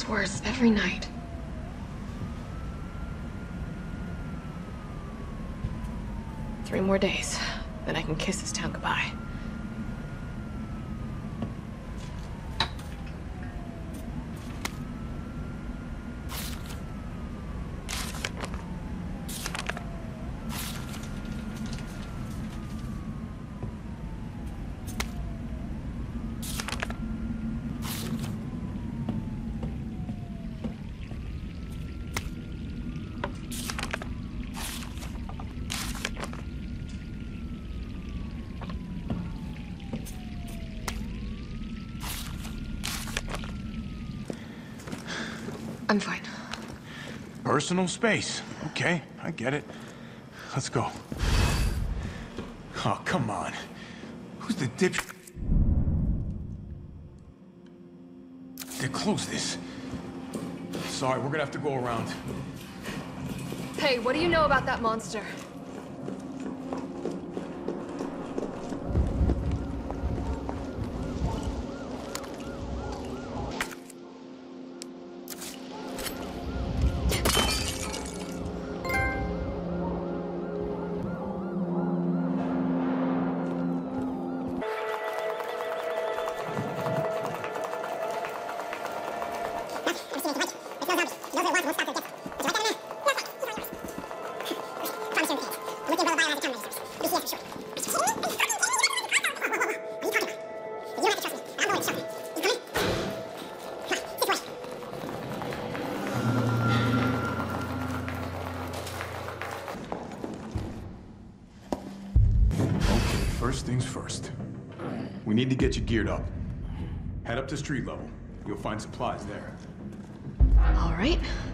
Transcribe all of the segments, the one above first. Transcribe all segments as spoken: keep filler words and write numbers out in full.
worse every night. Three more days, then I can kiss this town goodbye. I'm fine. Personal space. Okay, I get it. Let's go. Oh, come on. Who's the dip... They close this. Sorry, we're gonna have to go around. Hey, what do you know about that monster? First things first. We need to get you geared up. Head up to street level. You'll find supplies there. All right.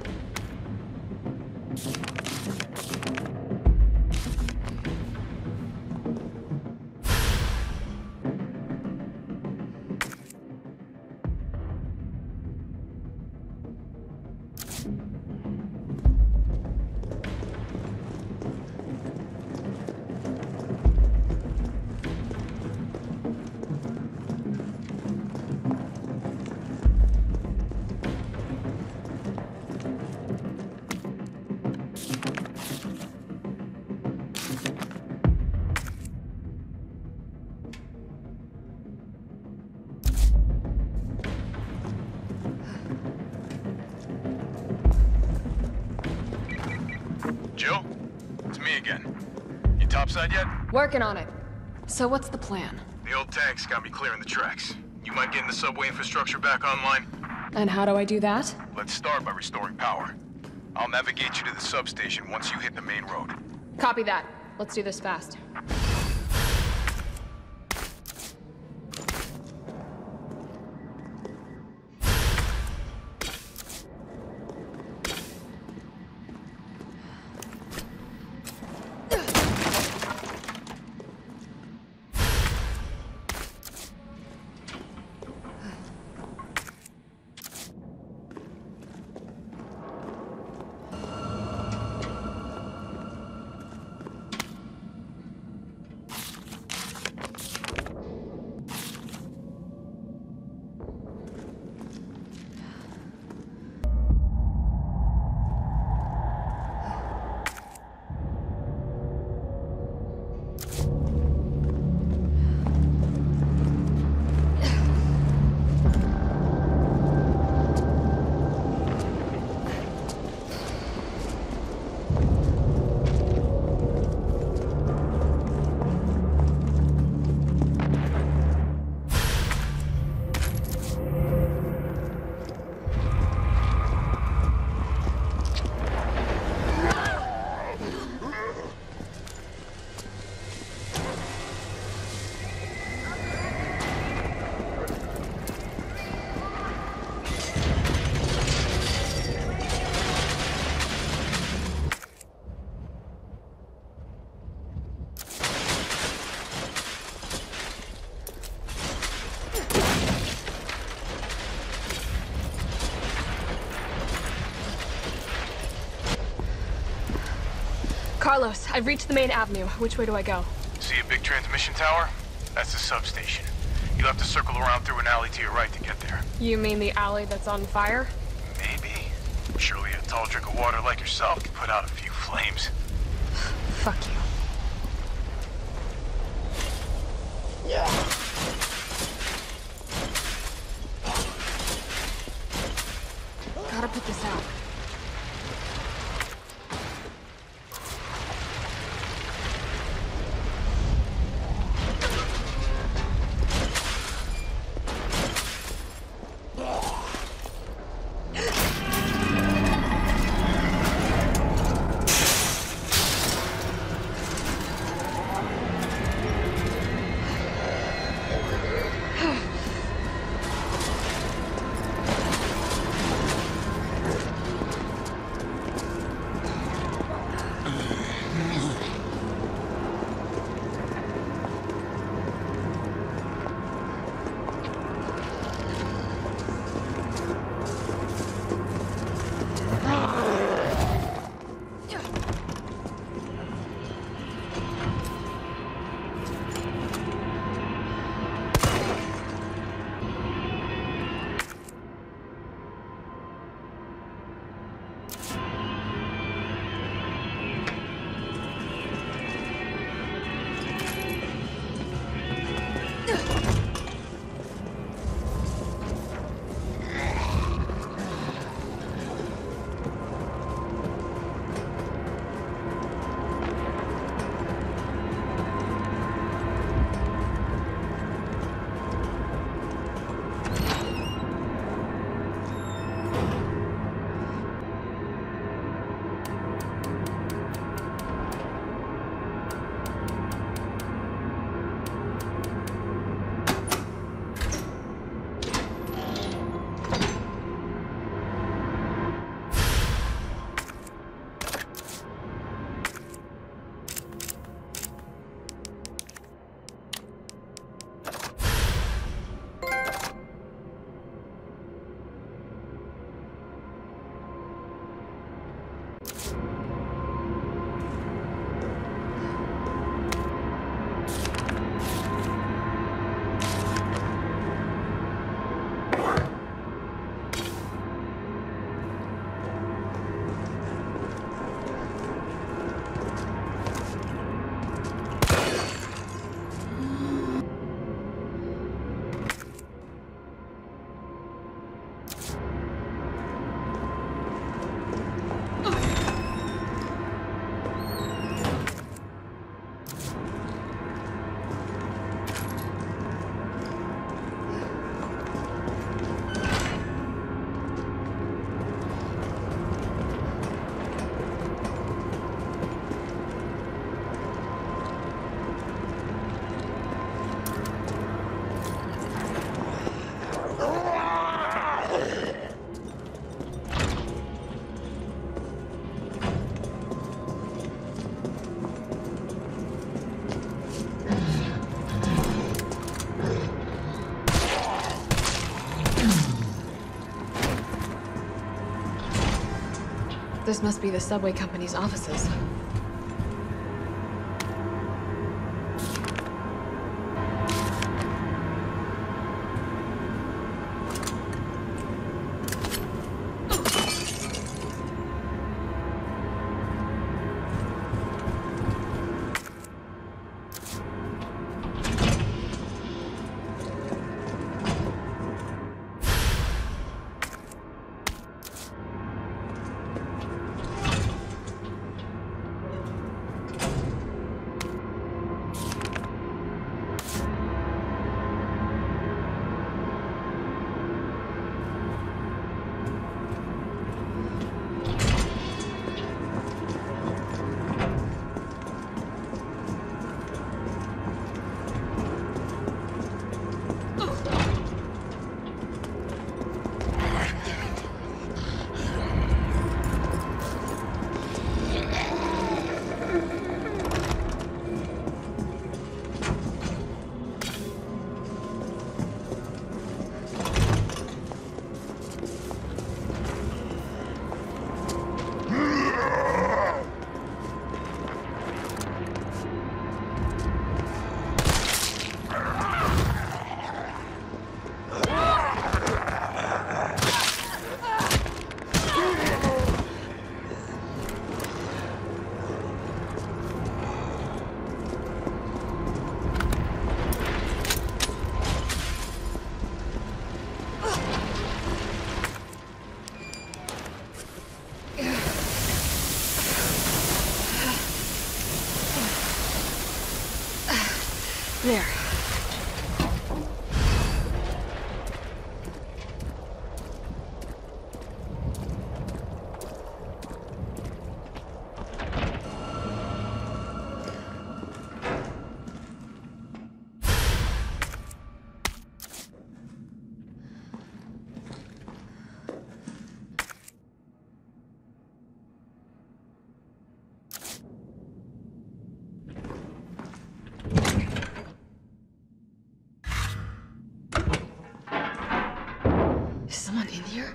Jill? It's me again. You topside yet? Working on it. So what's the plan? The old tanks got me clearing the tracks. You mind getting the subway infrastructure back online? And how do I do that? Let's start by restoring power. I'll navigate you to the substation once you hit the main road. Copy that. Let's do this fast. Carlos, I've reached the main avenue. Which way do I go? See a big transmission tower? That's the substation. You'll have to circle around through an alley to your right to get there. You mean the alley that's on fire? Surely a tall drink of water like yourself can put out a few flames. Fuck you. Gotta put this out. This must be the subway company's offices. There. Is someone in here?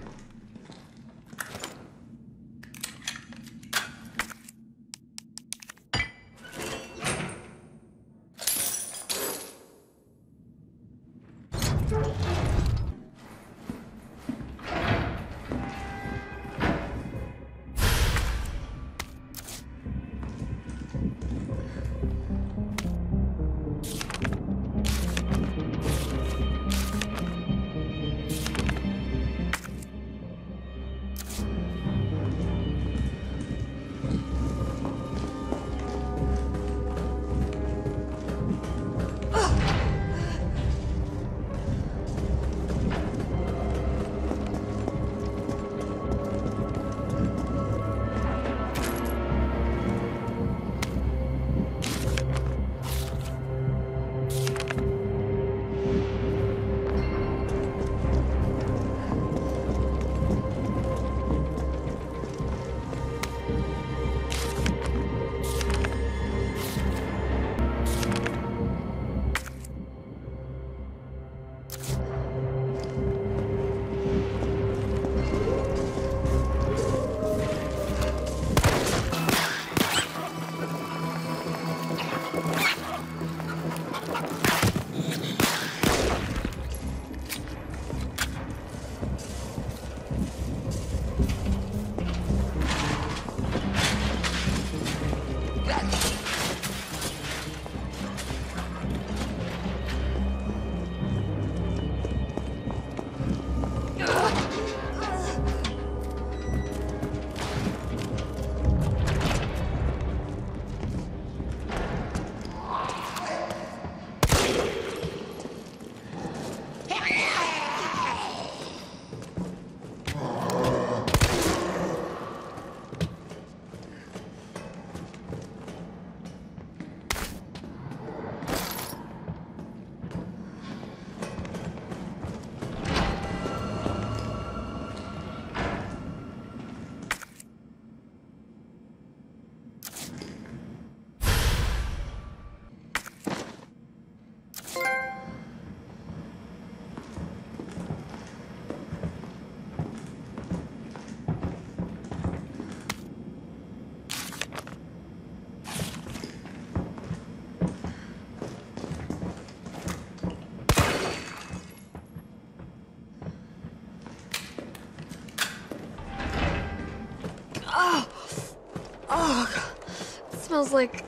Smells like...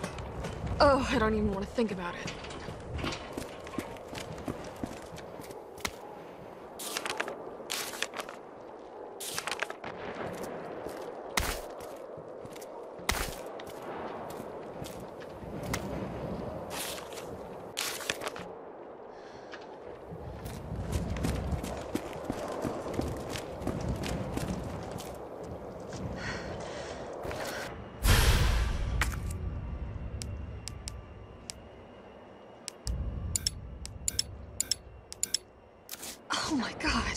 Oh, I don't even want to think about it. Oh my God.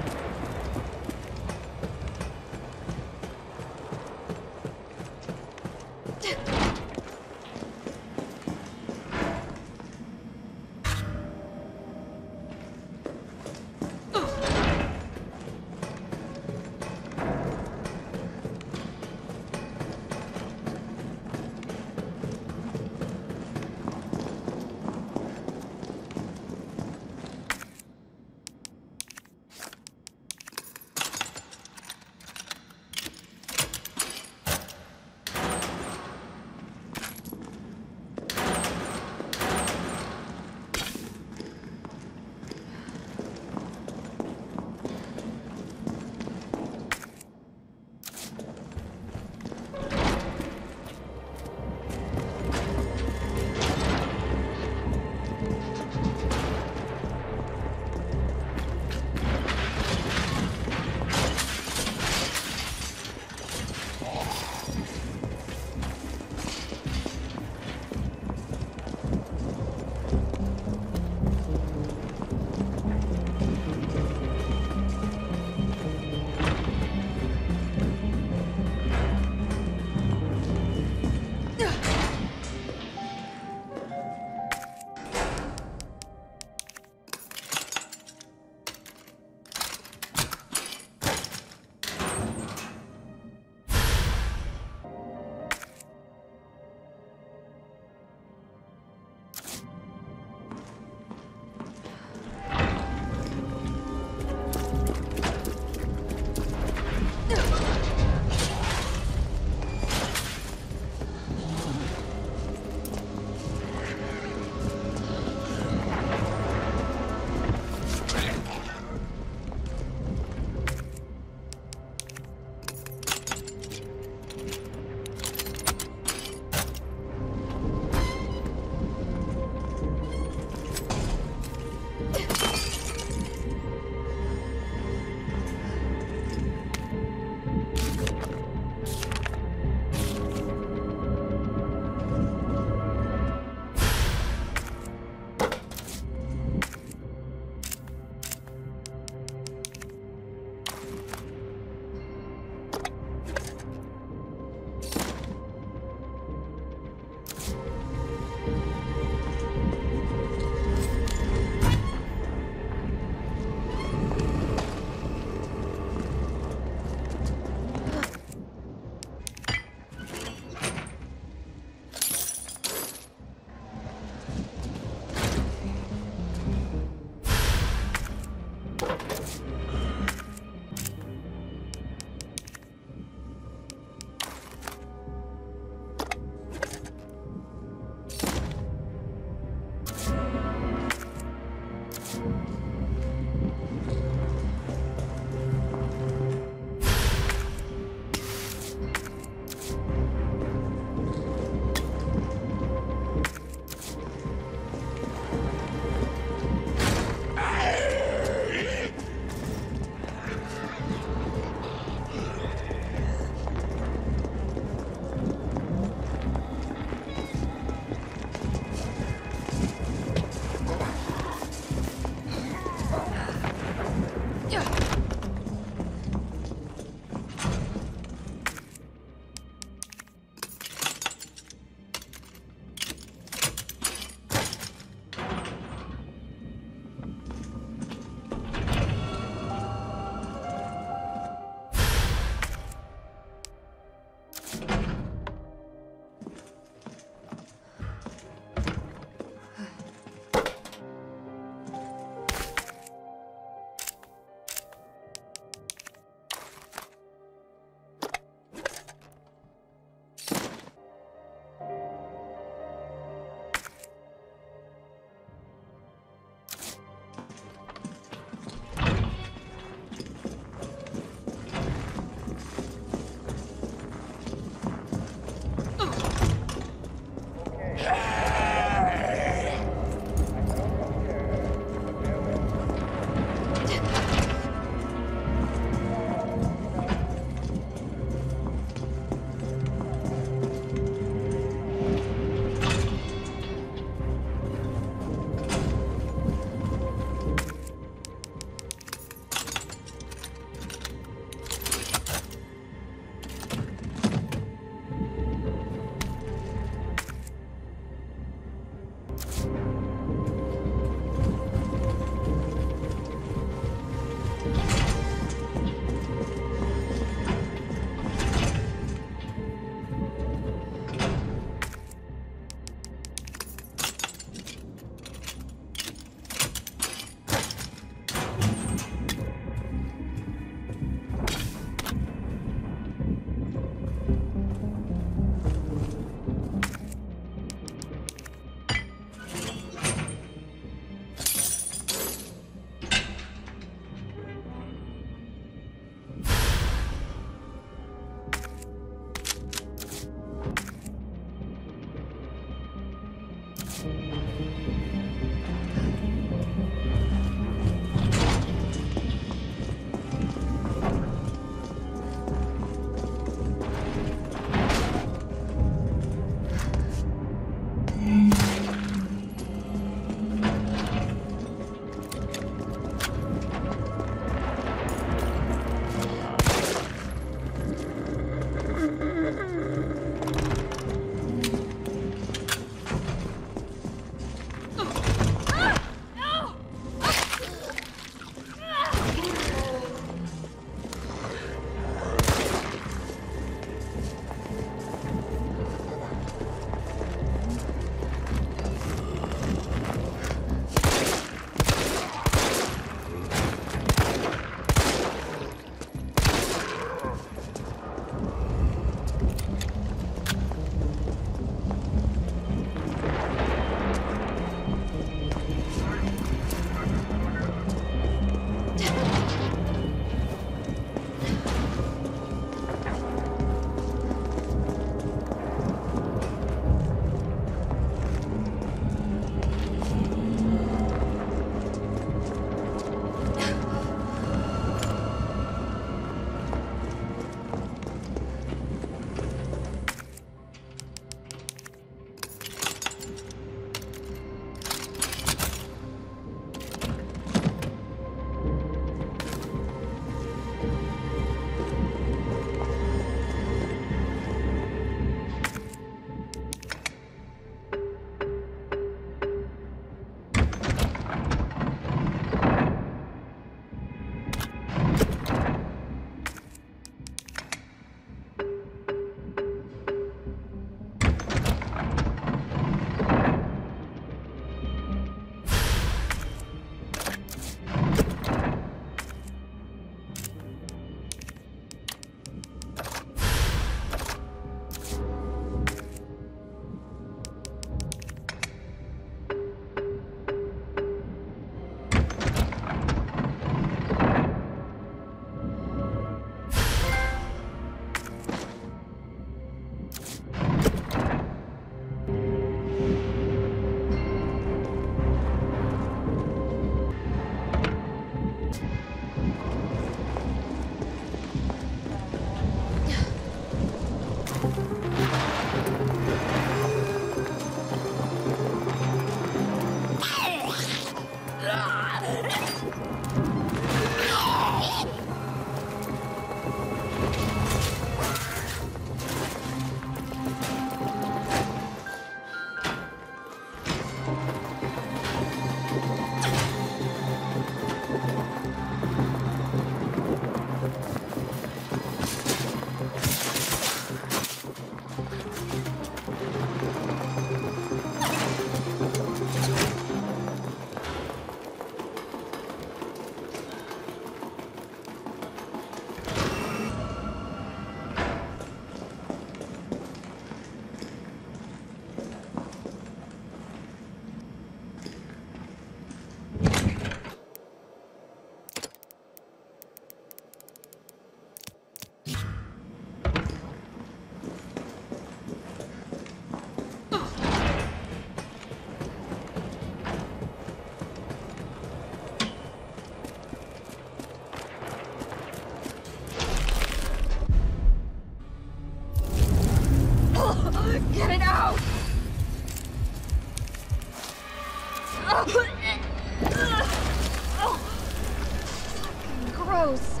gross.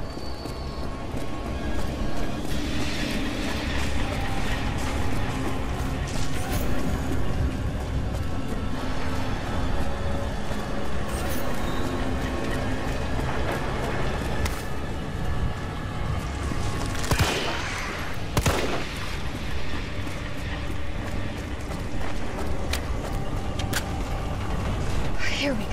Here we go.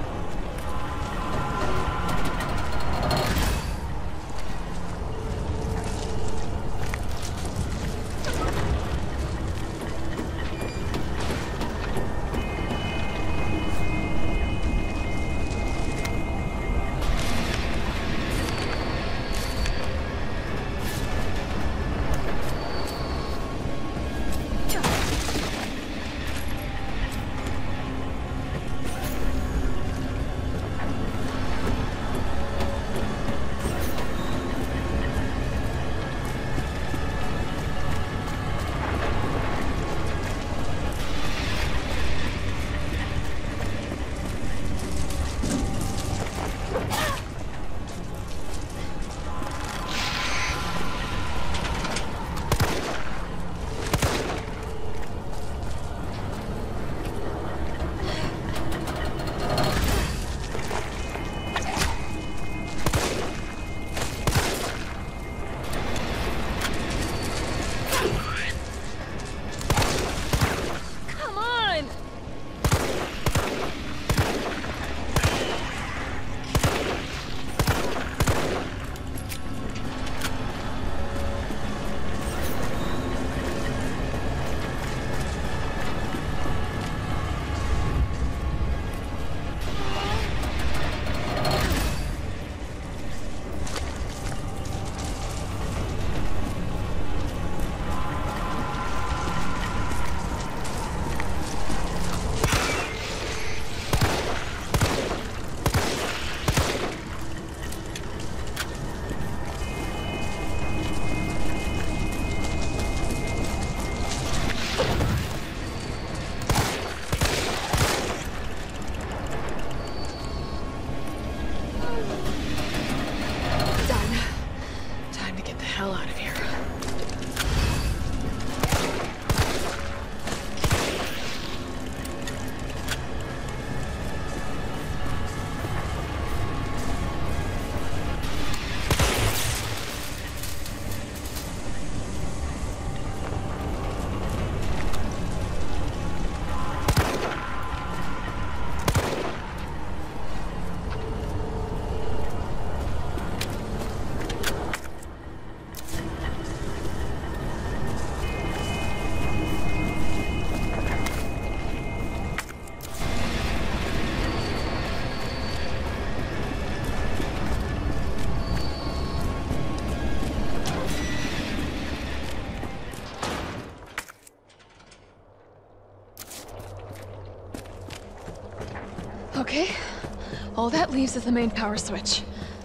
Okay. All that leaves is the main power switch.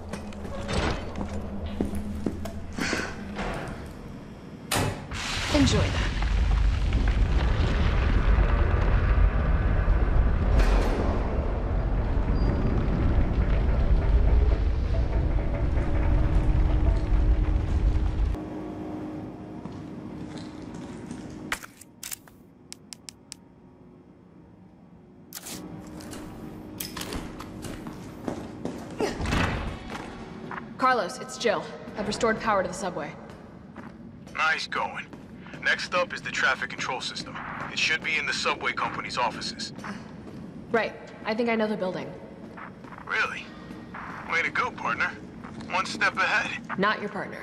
Enjoy that. Carlos, it's Jill. I've restored power to the subway. Nice going. Next up is the traffic control system. It should be in the subway company's offices. Right. I think I know the building. Really? Way to go, partner. One step ahead. Not your partner.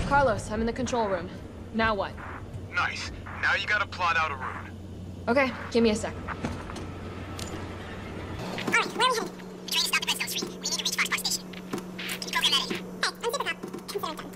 Carlos, I'm in the control room. Now what? Nice. Now you gotta plot out a route. Okay, give me a sec. Alright, where are we headed? We're trying to stop the Redstone Street. We need to reach Fox Park Station. Can you program that in? Hey, I'm Supercop. Consider it done.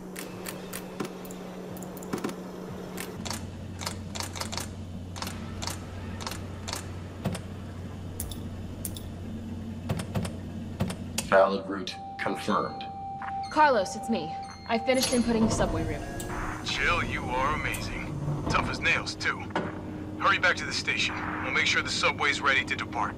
Valid route confirmed. Carlos, it's me. I finished inputting the subway route. Jill, you are amazing. Tough as nails, too. Hurry back to the station. We'll make sure the subway's ready to depart.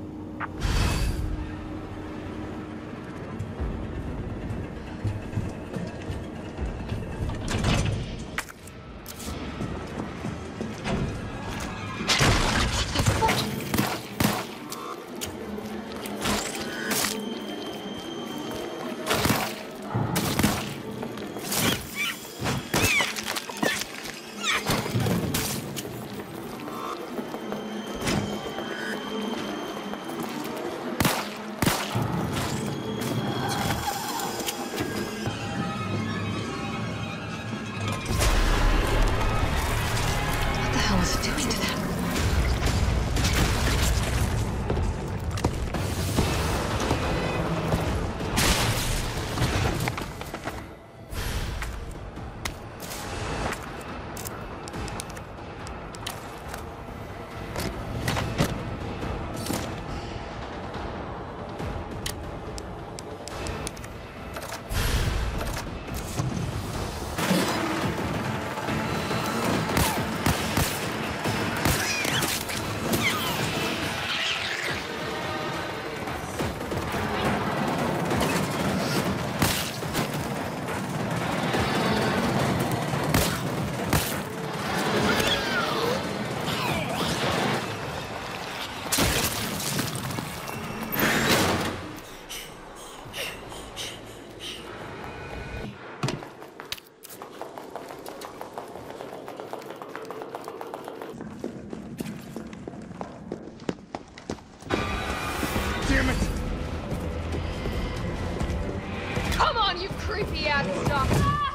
Come on, you creepy ass stuff!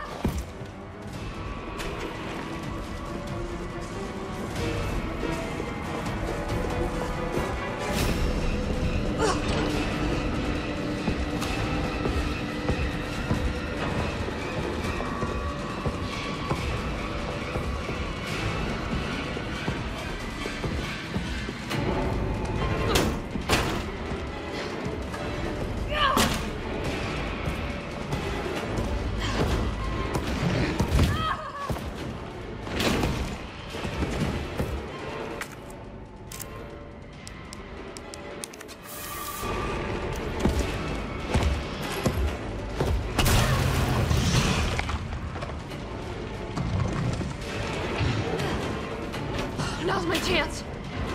Now's my chance.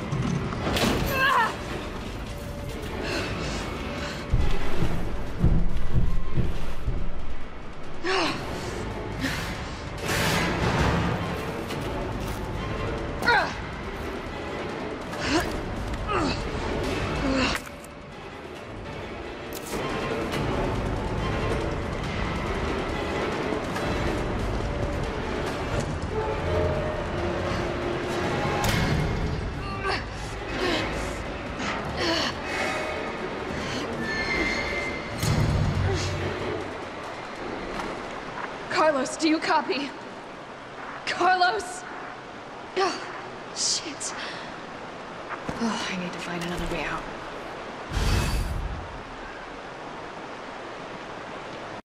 Carlos, do you copy? Carlos! Oh, shit. Oh, I need to find another way out.